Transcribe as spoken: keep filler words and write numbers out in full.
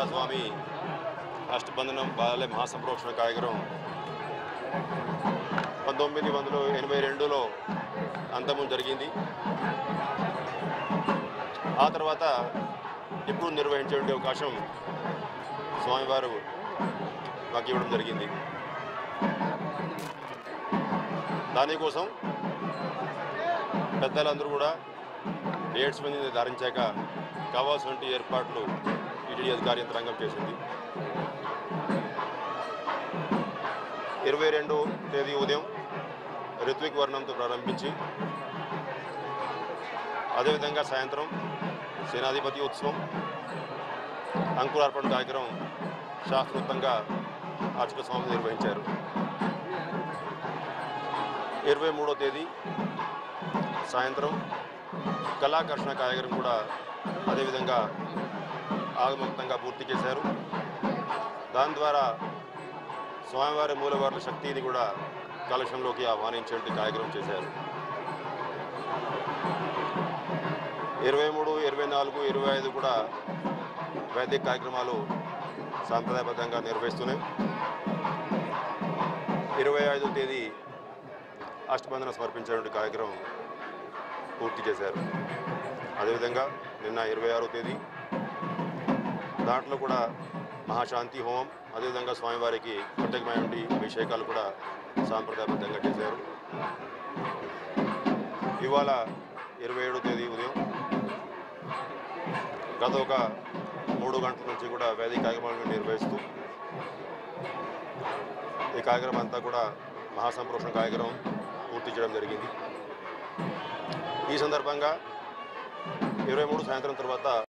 స్వామి అష్టబంధనం బాలలే మహాసంప్రోక్షణ కార్యక్రమం పంతొమ్మిది వందల ఎనభై రెండులో అంతము జరిగింది. ఆ తర్వాత ఇప్పుడు నిర్వహించే అవకాశం స్వామివారు మాకు ఇవ్వడం జరిగింది. దానికోసం పెద్దలందరూ కూడా డేట్స్ మీద నిర్ధారించాక కావాల్సినటువంటి ఏర్పాట్లు టీటీడీ అధికార యంత్రాంగం చేసింది. ఇరవై రెండో తేదీ ఉదయం ఋత్విక్ వర్ణంతో ప్రారంభించి అదేవిధంగా సాయంత్రం సేనాధిపతి ఉత్సవం, అంకురార్పణ కార్యక్రమం శాస్త్రోక్తంగా అర్చక స్వామి నిర్వహించారు. ఇరవై మూడో తేదీ సాయంత్రం కళాకర్షణ కార్యక్రమం కూడా అదేవిధంగా ఆగమోక్తంగా పూర్తి చేశారు. దాని ద్వారా స్వామివారి మూలవార్ల శక్తిని కూడా కలశంలోకి ఆహ్వానించే కార్యక్రమం చేశారు. ఇరవై మూడు ఇరవై నాలుగు ఇరవై ఐదు కూడా వైదిక కార్యక్రమాలు సాంప్రదాయబద్ధంగా నిర్వహిస్తున్నాయి. ఇరవై ఐదో తేదీ అష్టబంధన సమర్పించేటువంటి కార్యక్రమం పూర్తి చేశారు. అదేవిధంగా నిన్న ఇరవై ఆరో తేదీ దాంట్లో కూడా మహాశాంతి హోమం, అదేవిధంగా స్వామివారికి ప్రత్యేకమైనటువంటి అభిషేకాలు కూడా సాంప్రదాయబద్ధంగా చేశారు. ఇవాళ ఇరవై ఏడో తేదీ ఉదయం గత ఒక మూడు గంటల నుంచి కూడా వేదిక కార్యక్రమాలను నిర్వహిస్తూ ఈ కార్యక్రమం అంతా కూడా మహాసంప్రోక్షణ కార్యక్రమం పూర్తి చేయడం జరిగింది. ఈ సందర్భంగా ఇరవై మూడు సాయంత్రం తర్వాత